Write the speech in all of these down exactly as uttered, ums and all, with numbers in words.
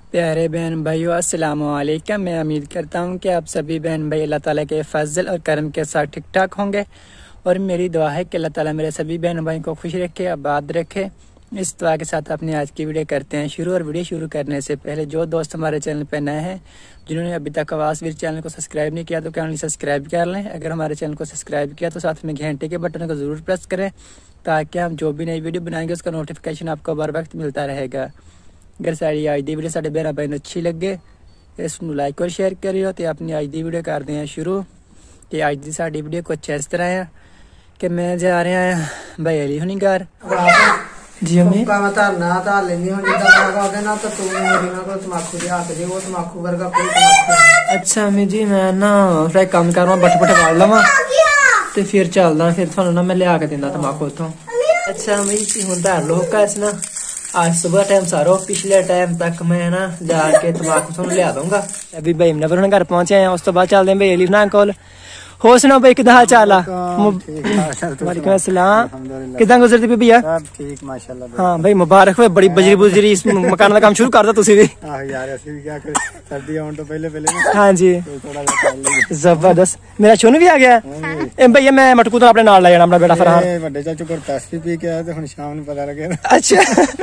प्यारे बहन भाइयों अस्सलाम वालेकुम। मैं उम्मीद करता हूँ कि आप सभी बहन भाई अल्लाह ताला के फजल और करम के साथ ठीक ठाक होंगे और मेरी दुआ है कि अल्लाह ताला मेरे सभी बहन भाई को खुश रखे, आबाद रखे। इस दुआ के साथ अपनी आज की वीडियो करते हैं शुरू। और वीडियो शुरू करने से पहले जो दोस्त हमारे चैनल पर नए हैं, जिन्होंने अभी तक आवाज़वीर चैनल को सब्सक्राइब नहीं किया तो कैनल सब्सक्राइब कर लें। अगर हमारे चैनल को सब्सक्राइब किया तो साथ में घंटे के बटन को ज़रूर प्रेस करें ताकि हम जो भी नई वीडियो बनाएंगे उसका नोटिफिकेशन आपको बर वक्त मिलता रहेगा। अगर साड़ी आज दी वीडियो साढ़े बहन भाई अच्छी लगे इसको लाइक और शेयर करियो। तो अपनी आज दी वीडियो करते हैं शुरू। कि आज की साड़ी वीडियो कुछ इस तरह है कि मैं जा रहा हैं भाई अली हुनी घर जी अम्मी ना था लेनी हो ना तो तुम मेरी ना को तमाकू दे हाथ दे वो तमाकू वर्गा कोई तमाकू। अच्छा अम्मी जी मैं ना फिर काम कर रहा बट बट वाल लवा ते फिर चलदा फिर थानू ना मैं लिया के दिंदा तमाकू उतों। अच्छा अम्मी जी हुन धर लो कैस ना आज सुबह टाइम सारो पिछले टाइम तक मैं ना जाके तमाकू थानू लिया दूंगा। अभी भाई ने घर पहुंचे हैं उस तो बाद चलदे भाई अली ना कोल। हो सुनाओ भाई किदा हाल चाल आ? वालेकुम अस्सलाम। किदा गुजरती पई भैया? सब ठीक माशाल्लाह। हाँ भाई मुबारक हो बड़ी बजरी बुजरी इस मकान का काम शुरू कर दो तुसी भी। हां यार ऐसे भी क्या कर सर्दी आउन तो पहले पहले ना। हां जी थोड़ा सा जबरदस्त। मेरा छोनू भी आ गया ए भैया मैं मटकू तो अपने नाल ले जाना अपना बेटा फरहान। ए बड़े चाचू को दस भी पी के आया तो हुन शाम ਨੂੰ पता लगे ना। अच्छा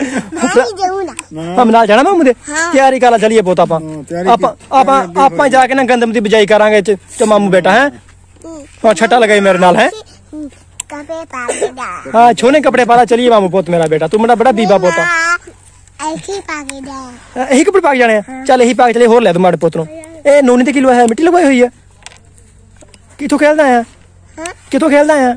हम नाल जाना मामू दे तैयारी कर चलिए पोता आपा आपा आपा आपा जाके ना गंदम दी बिजाई करांगे च मामू बेटा है और छठा लगाई मेरे नाल है। हाँ छोने कपड़े पाला चलिए मामू पोत मेरा बेटा तू मेरा बड़ा बीबा पोता यही कपड़े पाक जाने चल यही पाक चले होर ले तुम्हारे पोत नु। ए नोनी ते किलो है मिट्टी लगवाई हुई है किथों खेलदा है किथों खेलदा है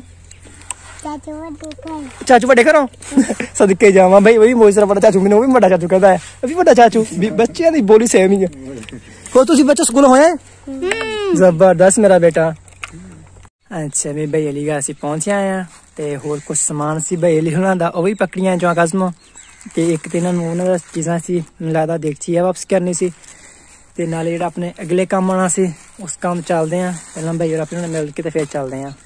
चाचू बड़े करो सदके जावा भाई वही मोइसरा बड़ा चाचू मैंने वो भी बड़ा चाचू कहता है अभी बड़ा चाचू बच्चे दी बोली सेम ही है। हो तुसी बच्चे स्कूल होए जबरदस्त मेरा बेटा। अच्छा भी भाई अली असी पहुंच आए हैं ते होर कुछ समान सी भाई अली हुणां दा ओ भी पकड़ियां जो कस्म ते एक ते इन्हां नूं उन्हां दा चीज़ां सी लगदा देखची है वापस करनी सी ते नाले जेह्ड़ा अपने अगले काम आना सी उस काम चलदे हैं। पहलां भाई और अपने मिल के ते फिर चलदे हैं।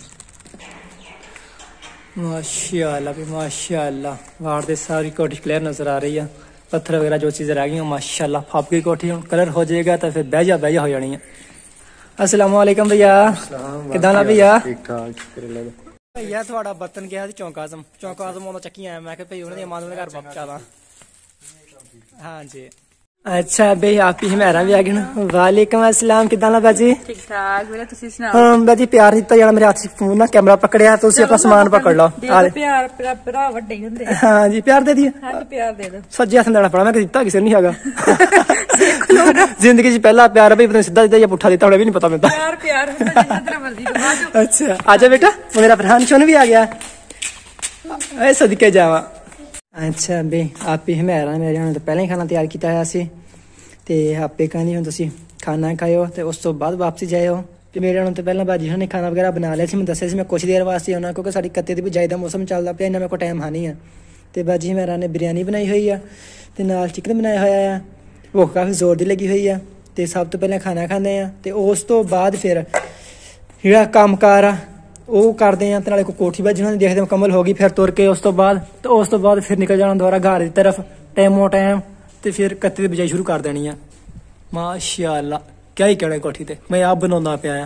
माशाअल्लाह भी माशाअल्लाह वार दे सारी कोठी क्लियर नजर आ रही है। पत्थर वगैरह जो चीज़ें रह गई हैं माशाअल्लाह फाप की कोठी कलर हो जाएगा तो फिर बहजा बहजा हो जानी है। अस्सलाम वालेकुम भैया किदां ला भैया ठीक ठाक भैया थोड़ा बर्तन गया सी चौंक आजम चौंक आजम ओदा चक्की आया मैं भाई उन्होंने मां दे घर वापस चला। हाँ जी अच्छा भाई आप ही मेरा भी आ गया ना। वालेकुम अस्सलाम किदां ला बाजी ठीक ठाक मेरा तुसी सुनाओ। हां बाजी प्यार दिता जेड़ा मेरे हाथ से फोन ना कैमरा पकड़या तो उसी अपना सामान पकड़ लो। प्यार भरा वड्डे ही हुंदे। हां जी प्यार दे दिया हां प्यार दे दो सज्जे हथ देना पड़ा मैं दिता किसी नहीं हैगा जिंदगी च पहला प्यार भाई पता सीधा दिता या पुठा दिता भी नहीं पता मैं प्यार प्यार हुंदा जितना मर्जी दो। अच्छा आजा बेटा मेरा फरहान छोन भी आ गया ए सदके जावा। अच्छा बे आप ही मेरा मेरे हुन तो पहले ही खाना तैयार किया है सी ते आपे कहनी हुन तुसी खाना खाओ ते उस तो बाद वापसी जाओ ते मेरे हुन तो पहला बाजी ने खाना वगैरह बना लिया सी मैं दस्सिया सी मैं कुछ देर वास्ते आना क्योंकि साडी कत्ते दी बिजाई दा मौसम चलदा पिया इन्ना मेरे को टाइम हानी है ते बाजी मेरा ने बिरयानी बनाई हुई है ते नाल चिकन बनाया होया है भुख काफी जोर दी लगी हुई है ते सब तो पहले खाना खांदे आ ते उस तो बाद फिर जेड़ा कम्मकार आ ਉਹ ਕਰਦੇ ਆ ਤੇ ਨਾਲੇ ਕੋ ਕੋਠੀ ਵੱਜ ਉਹਨਾਂ ਦੀ ਦੇਖਦੇ ਮੁਕੰਮਲ ਹੋ ਗਈ ਫਿਰ ਤੁਰ ਕੇ ਉਸ ਤੋਂ ਬਾਅਦ ਤੇ ਉਸ ਤੋਂ ਬਾਅਦ ਫਿਰ ਨਿਕਲ ਜਾਣਾ ਦੁਬਾਰਾ ਘਰ ਦੀ ਤਰਫ ਟਾਈਮੋ ਟਾਈਮ ਤੇ ਫਿਰ ਕੱਤੇ ਦੀ ਬਿਜਾਈ ਸ਼ੁਰੂ ਕਰ ਦੇਣੀ ਆ। ਮਾਸ਼ਾਅੱਲਾ ਕਿਆ ਹੀ ਕਹਿਣਾ ਕੋਠੀ ਤੇ ਮੈਂ ਆਪ ਬਣਾਉਂਦਾ ਪਿਆ ਆ।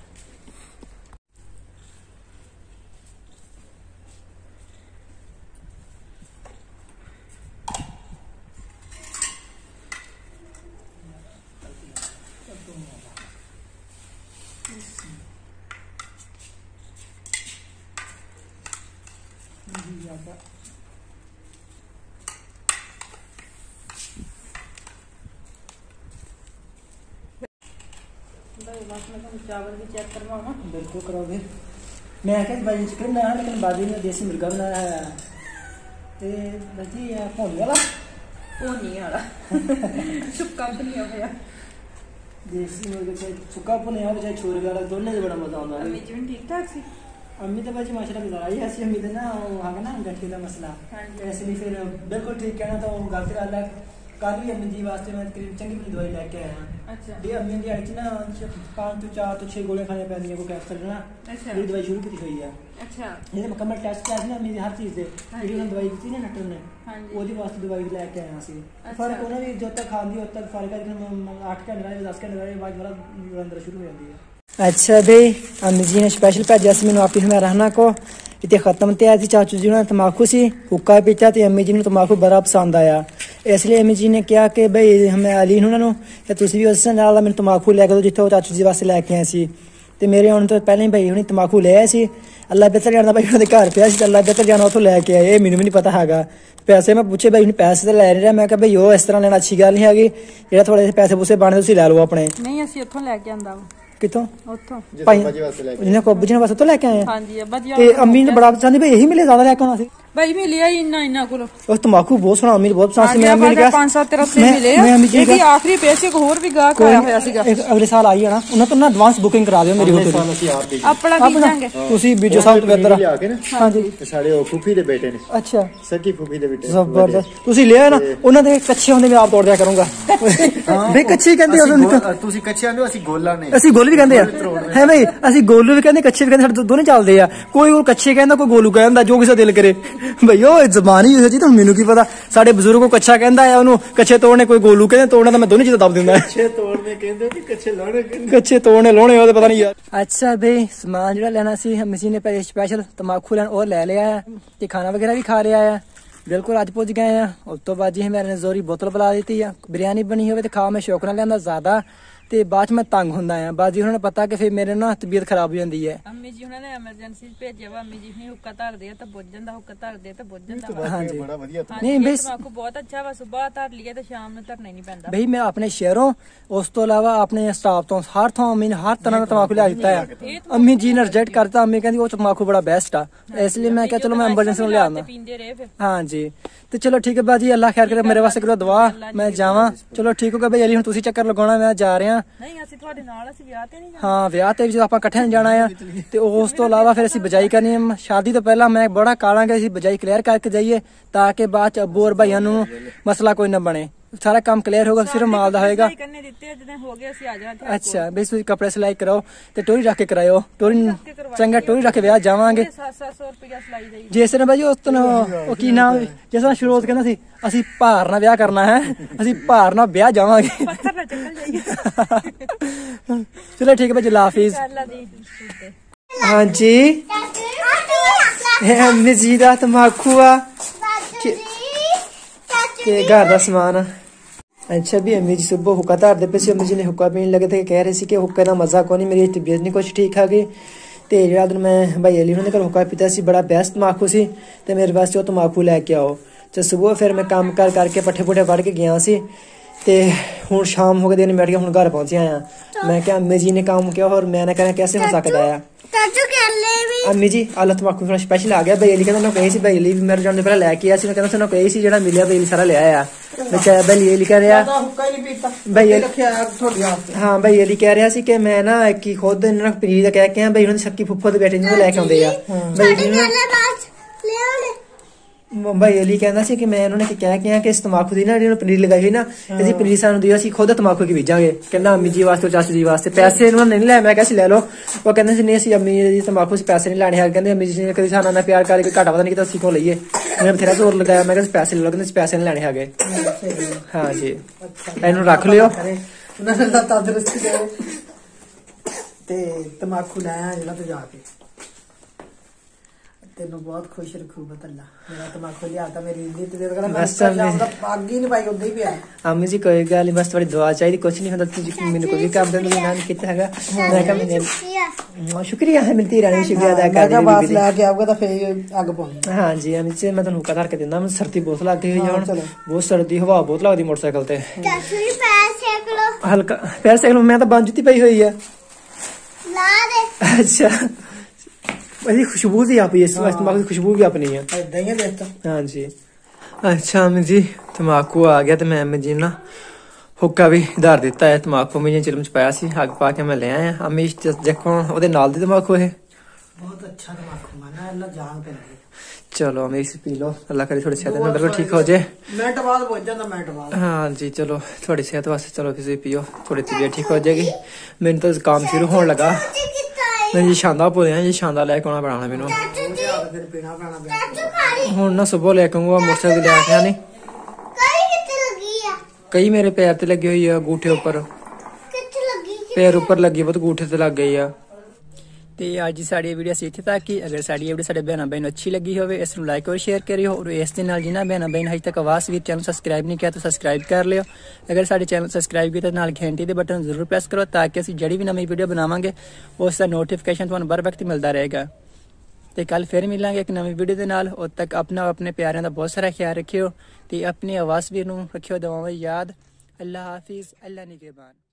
चावल भी चेक करवाओ बिल्कुल करोगे। मैं क्या भाजी चिकन बनाया लेकिन बाजी ने देसी मुर्गा बनाया है ते बाजी भोनी वाला भोनी वाला सुक्का भुनिया होया देसी मुर्गे चाहे सुक्का भुनिया हो चाहे छोरे वाला दोनों से बड़ा मजा आता है। अम्मी जी ठीक ठाक सी अम्मी तो बाजी माशाल्लाह गुजारा ही ऐसी अम्मी तो ना वो आगे ना गठे का मसला ऐसे नहीं फिर बिल्कुल ठीक कहना तो गलत गल है ਕੱਲ ਵੀ ਅੰਮੀ ਜੀ ਵਾਸਤੇ ਮੈਂ ਤਕਰੀਬਨ ਚੰਗੀ ਭਲੀ ਦਵਾਈ ਲੈ ਕੇ ਆਇਆ ਅੱਛਾ ਦੇ ਅੰਮੀ ਦੀ ਆਈ ਚ ਨਾ ਪੰਜ ਤੋਂ ਚਾਰ ਤੋਂ ਛੇ ਗੋਲੀਆਂ ਖਾਣੀਆਂ ਪੈਂਦੀਆਂ ਕੋਈ ਕੈਪਸੂਲ ਨਾ ਅੱਛਾ ਜਿਹੜੀ ਦਵਾਈ ਸ਼ੁਰੂ ਕੀਤੀ ਹੋਈ ਆ ਅੱਛਾ ਇਹਦੇ ਮੁਕੰਮਲ ਟੈਸਟ ਕਿਹਾ ਸੀ ਨਾ ਅੰਮੀ ਦੀ ਹਰ ਚੀਜ਼ ਦੇ ਜਿਹੜੀ ਉਹਨਾਂ ਦਵਾਈ ਦਿੱਤੀ ਨਾ ਡਾਕਟਰ ਨੇ ਹਾਂਜੀ ਉਹਦੀ ਵਾਸਤੇ ਦਵਾਈ ਲੈ ਕੇ ਆਇਆ ਸੀ ਫਰਕ ਉਹਨਾਂ ਵੀ ਜਦ ਤੱਕ ਖਾਂਦੀ ਉਦ ਤੱਕ ਫਰਕ ਹੈ ਕਿ ਅੱਠ ਘੰਟੇ ਬਾਅਦ ਦਸ ਘੰਟੇ ਬਾਅਦ ਬਾਅਦ ਵਾਲਾ ਅੰਦਰ ਸ਼ੁਰੂ ਹੋ ਜਾਂਦੀ ਹੈ ਅੱਛਾ ਬਈ ਅੰਮੀ ਜੀ ਨੇ ਸਪੈਸ਼ਲ ਭੇਜਿਆ ਸੀ ਮੈਨੂੰ ਆਪੀ ਹਮੇਂ रहना को इतने खत्म थे आज चाचू जी ने तम्बाकू सी हुक्का पीता तो अम्मी जी ने तम्बाकू बड़ा पसंद आया इसलिए अम्मी जी ने कहा कि भाई हमें अली उन्होंने तुम भी उस नाल मैं तम्बाकू लैके दो जिथे चाचू जी वास्ते लैके आए सी ते मेरे आने तो पहले भाई उन्हें तम्बाकू ले आए सी अल्लाह बेहतर जाना भाई उन्होंने घर पिया अल्लाह बेहतर जाना उतो लैके आए मैनू भी नहीं पता हैगा पैसे मैं पूछे भाई पैसे तो लै नहीं रहा मैं कहा भाई वो इस तरह लेना अच्छी गल नहीं हैगी जो थोड़े पैसे पूसे बने तुम लै लो अपने ਨਹੀਂ ਅਸੀਂ ਉੱਥੋਂ ਲੈ ਕੇ ਆਂਦਾ ਵਾ कितों ਉੱਥੋਂ भाई जिन्हें को अब्बू जी ने बस उतो लैके आए ਹਾਂਜੀ ਅੱਬਾ ਜੀ ते अम्मी ने बड़ा पसंद भाई यही मिले ज्यादा लैके आना सी ਭਾਈ ਮਿਲਿਆ ਹੀ ਇੰਨਾ ਇੰਨਾ ਕੋਲ और तम्बाकू बहुत सोना अम्मी बहुत पसंद सी मैं अम्मी ने कहा ਪੰਜ ਸੱਤ ਰਸਤੇ मैं- ਮਿਲੇ मैं ਆ अम्मी जी ਇਹ को ਵੀ ਆਖਰੀ ਪੇਸ਼ ਇੱਕ ਹੋਰ ਵੀ ਗਾਹਕ ਆਇਆ ਹੋਇਆ ਸੀਗਾ एक अगले साल आई है ना उन्हें तो ना एडवांस बुकिंग करा दियो मेरी होटल ਦੀ ਆਪਣਾ ਬੀਜਾਂਗੇ ਤੁਸੀਂ ਬੀਜੋ ਸਾਹਿਬ ਤੋਂ ਇੱਧਰ ਲਿਆ ਕੇ ਨਾ ਹਾਂਜੀ ਤੇ ਸਾਡੇ ਉਹ ਫੁੱਫੀ ਦੇ ਬੇਟੇ ਨੇ ਅੱਛਾ ਸੱਚੀ ਫੁੱਫੀ ਦੇ ਬੇਟੇ ਜ਼ਬਰਦਸਤ ਤੁਸੀਂ ਲਿਆ ਨਾ ਉਹਨਾਂ ਦੇ ਕੱਚੇ ਹੁੰਦੇ ਮੈਂ ਆਪ ਤੋੜ ਦਿਆ ਕਰੂੰਗਾ ਬਈ ਕੱਚੇ ਕਹਿੰਦੇ ਉਹਨੂੰ ਤੁਸੀਂ ਕੱਚਿਆਂ ਨੂੰ ਅਸੀਂ ਗੋਲਾ ਨੇ ਅਸੀਂ ਗੋਲ ਵੀ ਕਹਿੰਦੇ ਆ ਹੈ ਬਈ ਅਸੀਂ ਗੋਲੂ ਵੀ ਕਹਿੰਦੇ ਕੱਚੇ ਵੀ ਕਹਿੰਦੇ ਸਾਡੇ ਦੋਨੇ ਚੱਲਦੇ ਆ ਕੋਈ ਉਹ ਕੱਚੇ ਕਹਿੰਦਾ ਕੋਈ ਗੋਲੂ ਕਹਿੰਦਾ ਜੋ ਕਿਸੇ ਦਿਲ ਕਰੇ ਬਈ ਉਹ ਜ਼ਬਾਨ ਹੀ ਜੀ ਤੁਹਾਨੂੰ ਮੈਨੂੰ ਕੀ ਪਤਾ ਸਾਡੇ ਬਜ਼ੁਰਗ ਕੋ ਕੱਚਾ ਕਹਿੰਦਾ ਆ ਉਹਨੂੰ ਕੱਚੇ ਤੋੜਨੇ ਕੋਈ ਗੋਲੂ ਕਹਿੰਦੇ ਤੋੜਨਾ ਤਾਂ ਮੈਂ ਦੋਨੇ ਚੀਜ਼ਾਂ ਦੱਬ ਦਿੰਦਾ ਕੱਚੇ ਤੋੜਨੇ ਕਹਿੰਦੇ ਕਿ ਕੱਚੇ ਲਾਉਣੇ ਕਹਿੰਦੇ ਕੱਚੇ ਤੋੜਨੇ ਲਾਉਣੇ ਉਹਦੇ ਪਤਾ ਨਹੀਂ ਯਾਰ ਅੱਛਾ ਬਈ ਸਮਾਨ ਜਿਹੜਾ ਲੈਣਾ ਸੀ ਮਸ਼ੀਨ ਨੇ ਪਹਿਲੇ ਸਪੈਸ਼ਲ ਤਮਾਕੂ ਲੈਣ ਉਹ ਲੈ ਲਿਆ ਹੈ ਤੇ ਖਾਣਾ ਵਗੈਰਾ ਵੀ ਖਾ ਲਿਆ ਹੈ ਬਿਲਕੁਲ ਅੱਜ ਪੁੱਜ ਗਏ ਆ ਉਸ ਤੋਂ ਬਾਅਦ ਜੀ ਮੇਰੇ ਨੇ ਜ਼ੋਰੀ ਬੋਤਲ ਬੁਲਾ ਦਿੱਤੀ ਆ ਬਿਰਿਆਨੀ ਬਣੀ ਹੋਵੇ ਤੇ ਖਾ ਮੈਂ ਸ਼ੌਕ ਨਾਲ ਲਿਆਂਦਾ ਜ਼ਿਆਦਾ ਤੇ ਬਾਅਦ ਚ ਮੈਂ ਤੰਗ ਹੁੰਦਾ ਆ ਬਾਜੀ ਉਹਨਾਂ ਨੂੰ ਪਤਾ ਕਿ ਫਿਰ ਮੇਰੇ ਨਾ ਤਬੀਅਤ ਖਰਾਬ ਹੋ ਜਾਂਦੀ ਹੈ ਅੰਮੀ ਜੀ ਉਹਨਾਂ ਨੇ ਐਮਰਜੈਂਸੀ ਭੇਜਿਆ ਵਾ ਅੰਮੀ ਜੀ ਨੇ ਹੁੱਕਾ ਧਰਦੇ ਆ ਤਾਂ ਬੁੱਝ ਜਾਂਦਾ ਹੁੱਕਾ ਧਰਦੇ ਤਾਂ ਬੁੱਝ ਜਾਂਦਾ ਹਾਂਜੀ ਬੜਾ ਵਧੀਆ ਨਹੀਂ ਨਹੀਂ ਬਈ ਤਮਾਕੂ ਬਹੁਤ ਅੱਛਾ ਵਾ ਸਵੇਰ ਧਰ ਲਈਏ ਤੇ ਸ਼ਾਮ ਨੂੰ ਧਰਨਾ ਹੀ ਨਹੀਂ ਪੈਂਦਾ ਬਈ ਮੈਂ ਆਪਣੇ ਸ਼ਹਿਰੋਂ ਉਸ ਤੋਂ ਇਲਾਵਾ ਆਪਣੇ ਸਟਾਫ ਤੋਂ ਹਰ ਥਾਂ ਅੰਮੀ ਨੇ ਹਰ ਤਰ੍ਹਾਂ ਦਾ ਤਮਾਕੂ ਲਿਆ ਦਿੱਤਾ ਹੈ ਅੰਮੀ ਜੀ ਨੇ ਰਿਜੈਕਟ ਕਰਤਾ ਅੰਮੀ ਕਹਿੰਦੀ ਉਹ ਤਮਾਕੂ ਬੜਾ ਬੈਸਟ ਆ ਇਸ ਲਈ ਮੈਂ ਕਿਹਾ ਚਲੋ ਮੈਂ ਐਮਰਜੈਂਸੀ ਨੂੰ ਲਿਆਉਂਦਾ ਪੀਂਦੇ ਰਹੇ ਫਿਰ ਹਾਂਜੀ ਤੇ ਚਲੋ ਠੀਕ ਹੈ ਬਾਜੀ ਅੱਲਾ ਖੈਰ ਕਰੇ ਮੇਰੇ ਵਾਸਤੇ ਕਰੋ ਦੁਆ ਮੈਂ ਜਾਵਾਂ ਚਲੋ ਠੀਕ ਹੋ ਗਿਆ ਬਈ ਅਲੀ ਹੁਣ ਤੁਸੀਂ ਚੱਕਰ ਲਗਾਉਣਾ ਮੈਂ ਜਾ ਰਿਹਾ ਨਹੀਂ ਅਸੀਂ ਤੁਹਾਡੇ ਨਾਲ ਅਸੀਂ ਵਿਆਹ ਤੇ ਨਹੀਂ ਹਾਂ ਵਿਆਹ ਤੇ ਵੀ ਜਦੋਂ ਆਪਾਂ ਇਕੱਠੇ ਜਾਣਾ ਆ ਤੇ ਉਸ ਤੋਂ ਇਲਾਵਾ ਫਿਰ ਅਸੀਂ ਬਜਾਈ ਕਰਨੀ ਹੈ ਸ਼ਾਦੀ ਤੋਂ ਪਹਿਲਾਂ ਮੈਂ ਬੜਾ ਕਾਲਾਂਗੇ ਅਸੀਂ ਬਜਾਈ ਕਲੀਅਰ ਕਰਕੇ ਜਾਈਏ ਤਾਂ ਕਿ ਬਾਅਦ ਚ ਅੱਬੂ ਔਰ ਭਾਈਆਂ ਨੂੰ ਮਸਲਾ ਕੋਈ ਨਾ ਬਣੇ ਸਾਰਾ ਕੰਮ ਕਲੀਅਰ ਹੋਗਾ ਸਿਰਫ ਮਾਲ ਦਾ ਹੋਏਗਾ ਕਰਨੇ ਦਿੱਤੇ ਜਦੋਂ ਹੋ ਗਏ ਅਸੀਂ ਆ ਜਾਣਾ ਅੱਛਾ ਬਈ ਤੁਸੀਂ ਕੱਪੜੇ ਸਿਲਾਈ ਕਰਾਓ ਤੇ ਟੋਰੀ ਰੱਖ ਕੇ ਕਰਾਇਓ ਟੋਰੀ ਚੰਗਾ ਟੋਰੀ ਰੱਖ ਕੇ ਵਿਆਹ ਜਾਵਾਂਗੇ ਸੱਤ ਸੱਤ ਸੌ ਰੁਪਇਆ ਸਿਲਾਈ ਦੇਈ ਜਿਸ ਤਰ੍ਹਾਂ ਬਾਜੀ ਉਸ ਤੋਂ ਉਹ ਕੀ ਨਾਮ ਜਿਸ ਤਰ੍ਹਾਂ ਸ਼ੁਰੂਆਤ ਕਹਿੰਦਾ ਸੀ ਅਸੀਂ ਭਾਰ ਨਾਲ ਵਿਆਹ ਕਰਨਾ ਹੈ ਅਸੀਂ ਭਾਰ ਨਾਲ ਵਿਆਹ ਜਾਵਾਂਗੇ ਪੱਥਰ ਨਾ ਚੱਕਲ ਜਾਈਏ ਚਲੋ ਠੀਕ ਹੈ ਬਾਜੀ ਲਾਫੀਜ਼ ਅੱਲਾ ਦੀ ਹਾਂਜੀ ਇਹ ਅੰਮੀ ਜੀ ਦਾ ਤਮਾਕੂ ਆ ਤੇ ਘਰ ਦਾ ਸਮਾਨ ਆ अच्छा भी अम्मी जी सुबह हुक्का धरते पे अम्मी जी ने हुक्का पीने लगे थे कह रहे थे कि हुक्के का मजा कोई नहीं मेरी तबीयत नहीं कुछ ठीक है गई तो जो दिन मैं भाई अली उन्होंने घर हुक्का पीता सी बड़ा बेस्ट तमाकू सी तो मेरे वास्ते वो तमाकू लैके आओ तो सुबह फिर मैं काम कर करके पट्ठे पुट्ठे वढ़ के गया सी ते हुण शाम हो गए दिन बैठ के हुण घर पहुंचे आया मैं क्या अम्मी जी ने काम किया और मैंने कहना कैसे हो सकता है अम्मी जी आला तमाकू थोड़ा स्पेशल आ गया भाई अली कहता मैं कही सी भाई अली भी मेरे जाने पहले लैके आया सी कहता तुहानू कही सी जेड़ा मिलिया भाई सारा ले आया बच्चा भाई अली कह रहा ਹੁੱਕਾ ਹੀ ਨਹੀਂ ਪੀਤਾ भाई ਰੱਖਿਆ ਤੁਹਾਡੀ ਆਪ हाँ भाई अली कह रहा सी कि मैं ना कि खुद इन्होंने पनीर का कह के भाई उन्होंने सक्की फुफ्फो दे बेटे ਨੂੰ ਲੈ ਕੇ ਆਉਂਦੇ ਆ भाई अली कहना सी कि मैं उन्होंने कह के कि इस तमाकू दी ना ਜਿਹੜੀ ਪਨੀਰ ਲਗਾਈ ਹੋਈ ਨਾ ਇਹਦੀ ਪਨੀਰ ਸਾਨੂੰ ਦਿਓ ਅਸੀਂ ਖੁਦ ਤਮਾਕੂ ਕੀ ਬੀਜਾਂਗੇ ਕਹਿੰਦਾ ਅੰਮੀ ਜੀ ਵਾਸਤੇ ਚਾਚੂ ਜੀ ਵਾਸਤੇ ਪੈਸੇ ਇਹਨਾਂ ਨੇ ਨਹੀਂ ਲੈ ਮੈਂ ਕਿਹਾ ਸੀ ਲੈ ਲਓ ਉਹ ਕਹਿੰਦੇ ਸੀ ਨਹੀਂ ਅਸੀਂ ਅੰਮੀ ਜੀ ਤਮਾਕੂ ਸੀ ਪੈਸੇ ਨਹੀਂ ਲੈਣੇ ਹੈ ਕਹਿੰਦੇ ਅੰਮੀ ਜੀ ਨੇ ਕਦੀ ਸਾਨੂੰ ਨਾ ਪਿਆਰ ਕਰਕੇ ਘਾਟਾ ਪਤਾ ਨਹੀਂ ਕਿ ਅਸੀਂ ਕੋ ਲਈਏ ਮੈਂ ਬਥੇਰਾ ਜ਼ੋਰ ਲਗਾਇਆ ਮੈਂ ਕਿਹਾ ਪੈਸੇ ਲੈ ਲਓ ਕਹਿੰਦੇ ਪੈਸੇ ਨਹੀਂ ਲੈਣੇ ਹੈਗੇ ਹਾਂ ਜੀ ਇਹਨੂੰ ਰੱਖ ਲਿਓ ਉਹਨਾਂ ਨੇ ਤਾਂ ਤੰਦਰੁਸਤੀ ਦੇ ਤੇ ਤਮਾਕੂ ਲਾਇਆ ਜਿਹੜਾ ਤੇ ਜਾ ਕੇ ਤੈਨੂੰ ਬਹੁਤ ਖੁਸ਼ ਰੱਖੂ ਬਤੱਲਾ ਮੇਰਾ ਤਮਾਕੂ ਲਿਆ ਤਾਂ ਮੇਰੀ ਇੰਨੀ ਤੇ ਕਹਿੰਦਾ ਮੈਂ ਤਾਂ ਅੱਗ ਹੀ ਨਹੀਂ ਪਾਈ ਉੱਦਾਂ ਹੀ ਪਿਆ ਅੰਮੀ ਜੀ ਕੋਈ ਗੱਲ ਨਹੀਂ ਬਸ ਤੁਹਾਡੀ ਦੁਆ ਚਾਹੀਦੀ ਕੁਛ ਨਹੀਂ ਹੁੰਦਾ ਤੁਸੀਂ ਮੈਨੂੰ ਕੋਈ ਵੀ ਕੰਮ ਦੇ ਨਾ ਕੀਤਾ ਹੈਗਾ ਮੈਂ ਕਿਹਾ ਮੈਨੂੰ ਸ਼ੁਕਰੀਆ ਹੈ ਮਿਲਤੀ ਰਹਿਣੀ ਸ਼ੁਕਰੀਆ ਅਦਾ ਮੈਂ ਕਿਹਾ ਕਰਦੀ ਬਾਸ ਲੈ ਕੇ ਆਊਗਾ ਤਾਂ ਫੇਰ ਅੱਗ ਪਾਉਣੀ ਹਾਂ ਜੀ ਅੰਮੀ ਜੀ ਮੈਂ ਤੁਹਾਨੂੰ ਕਦਰ ਕੇ ਦਿੰਦਾ ਮੈਨੂੰ ਸਰਦੀ ਬਹੁਤ ਲੱਗੀ ਹੋਈ ਹੈ ਹੁਣ ਬਹੁਤ ਸਰਦੀ ਹਵਾ ਬਹੁਤ ਲੱਗਦੀ ਮੋਟਰਸਾਈਕਲ ਤੇ ਹਲਕਾ ਪੈਰ ਸਾਈਕਲ ਮੈਂ ਤਾਂ ਬੰਦ ਜੁੱਤੀ ਪਈ ਹੋਈ ਹੈ ਲਾ ਦੇ ਅੱਛਾ ਇਹਦੀ ਖੁਸ਼ਬੂ ਵੀ ਆਪੀ ਇਸ ਤਮਾਕੂ ਦੀ ਖੁਸ਼ਬੂ ਵੀ ਆਪਣੀ ਹੈ ਇਦਾਂ ਹੀ ਦੇਖਤਾ ਹਾਂ ਜੀ ਅੱਛਾ ਅੰਮੀ ਜੀ ਤਮਾਕੂ ਆ ਗਿਆ ਤੇ ਮੈਂ ਅੰਮੀ ਜੀ ਨਾ ਹੁੱਕਾ ਵੀ ਧਰ ਦਿੱਤਾ ਹੈ ਤਮਾਕੂ ਮੈਂ ਚਿਲਮ ਚ ਪਾਇਆ ਸੀ ਅੱਗ ਪਾ ਕੇ ਮੈਂ ਲੈ ਆਇਆ ਅੰਮੀ ਦੇਖੋ ਉਹਦੇ ਨਾਲ ਦੀ ਤਮਾਕੂ ਇਹ ਬਹੁਤ ਅੱਛਾ ਤਮਾਕੂ ਮਾਨਾ ਅੱਲਾ ਜਾਨ ਪੈ ਲੱਗੀ चलो अमीर से पी लो, अल्लाह करे थोड़ी सेहत में बिल्कुल ठीक हो जाए। मिनट बाद पहुंच जाता, मिनट बाद। हाँ जी चलो थोड़ी सेहत वास्ते चलो फिर पियो, थोड़ी तबीयत ठीक हो जाएगी। मैंने तो काम शुरू होने लगा, मैं जी शांदा भूल जी शांदा लैके आना पैना मैनू फिर पीना पैना। हूँ ना सुबह लैके आऊंगा मोटरसाइकिल लैके आनी। कई मेरे पैर ते लगी हुई है, गूठे उपर पैर उपर लगी बहुत गूठे ते लग गई है। तो अज की साड़ी वीडियो अस इत्थे तक ही। अगर साड़ी वीडियो साडे भैन बहन अच्छी लगी हो इस लाइक और शेयर करियो, और इस दे नाल जिन्हां भैन बहन अजे तक आवास वीर चैनल सबसक्राइब नहीं किया तो सबसक्राइब कर लियो। अगर साडे चैनल सबसक्राइब किया तो नाल घंटी दे बटन जरूर प्रेस करो, ताकि असीं जिहड़ी भी नवीं वीडियो बनावांगे उसका नोटिफिकेशन तुहानूं बर वक्त मिलता रहेगा। तो कल फिर मिलांगे एक नवीं वीडियो के नाल। उद तक अपना अपने प्यारिਆਂ ਦਾ बहुत सारा ख्याल रखियो, तो अपने आवास वीर नूं रखियो दुआवां याद। अल्लाह हाफिज़, अल्लाह निगहबान।